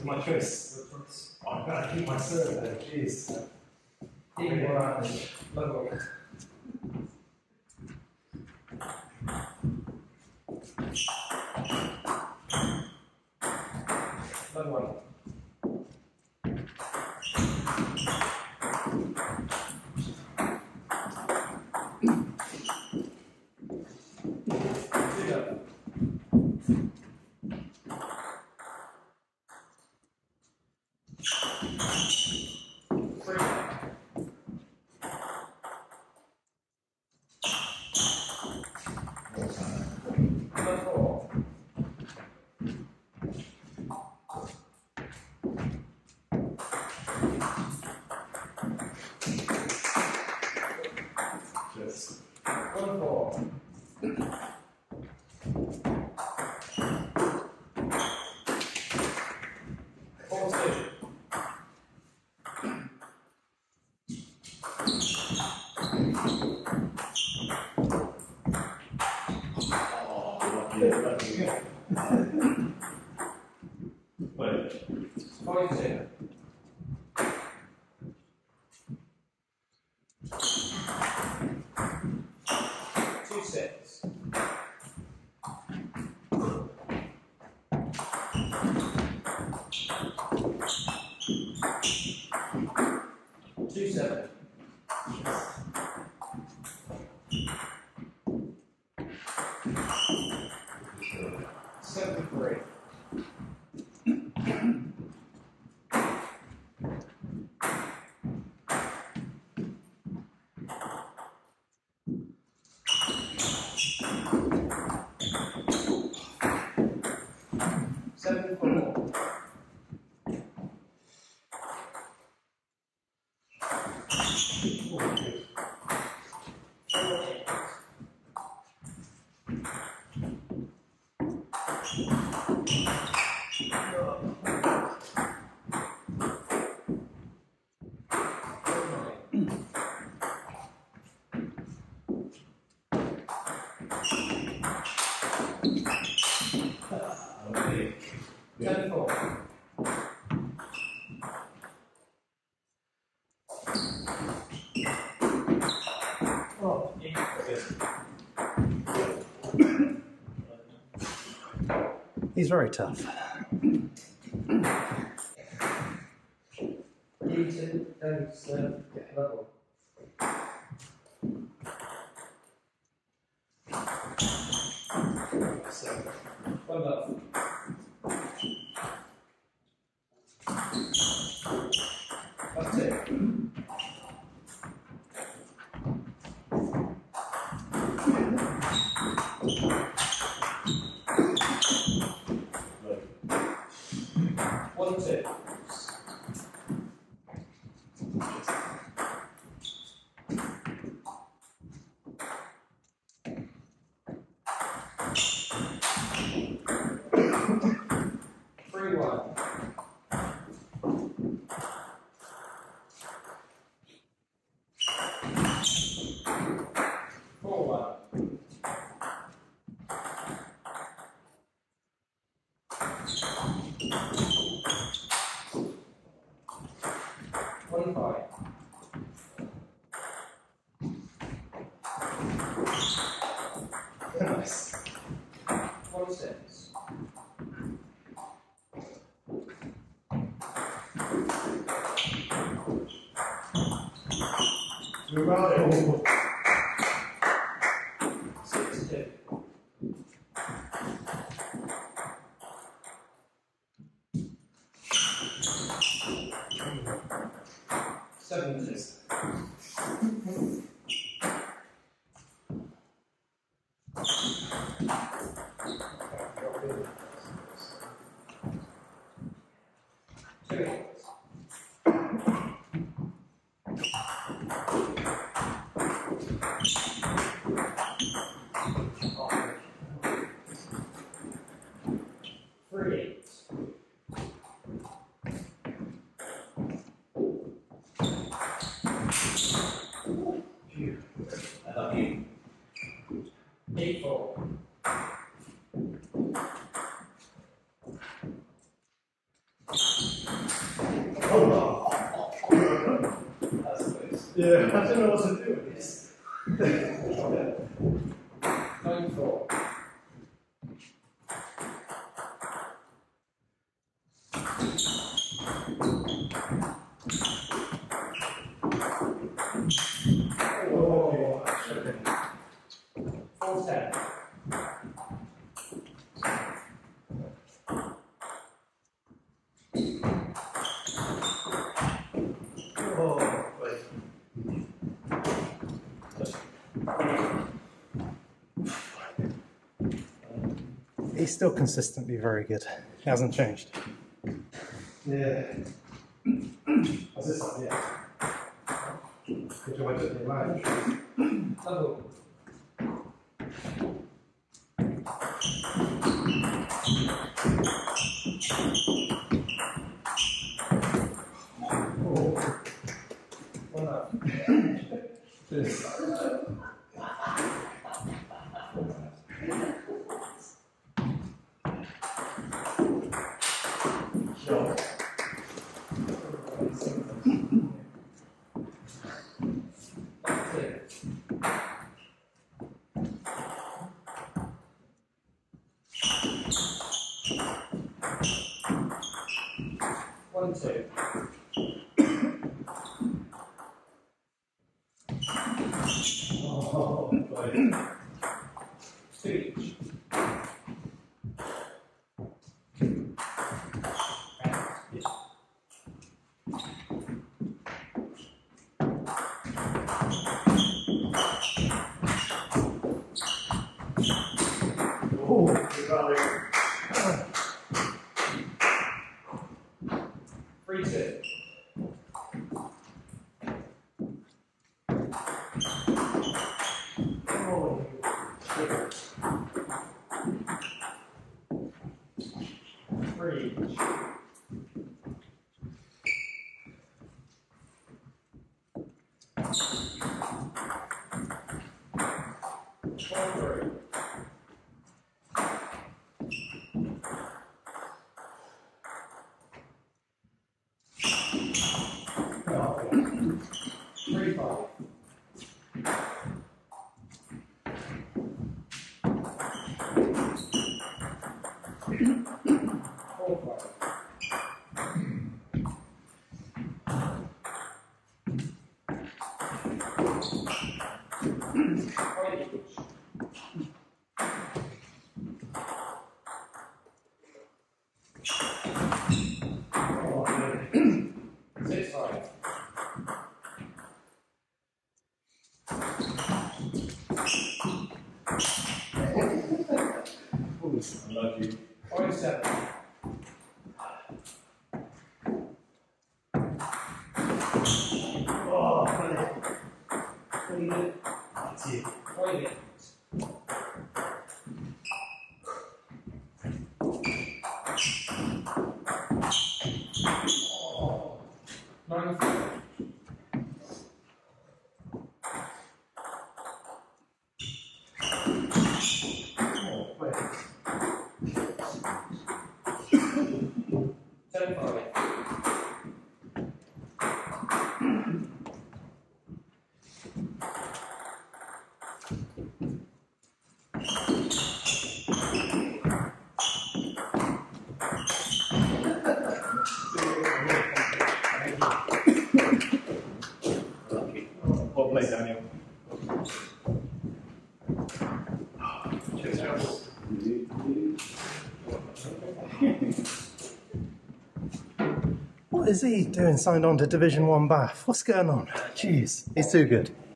My choice. I've got to keep my serve there, jeez. Even more out than level. Level one. He's very tough. Level. One love. That's it. One, two. Three, one. Four, one. One, five. Nice. One, six. You're right. 6, 2. Seven, 2. Yeah, I don't know what to do with this. 94. Oh, actually. 410. Oh, wait. He's still consistently very good. He hasn't changed. Yeah. What's this one? Yeah. Which one I took the line? Double. Oh. 1 up. This. Sure. That's it. 1, 2. Oh, boy. 2 each. Oh, good rally. 3, 2. Oh, sugar. 3 each. Oh, 3, 5. 4, 5. oh, 6, 5. unlucky. 5, 7. Oh, funny. That's it. 5, 8. Oh, 9, 4. oh, wait. 10, 5. Lucky. Well played, Daniel. Cheers, Charles. What is he doing signed on to Division One Bath? What's going on? Jeez, he's too good.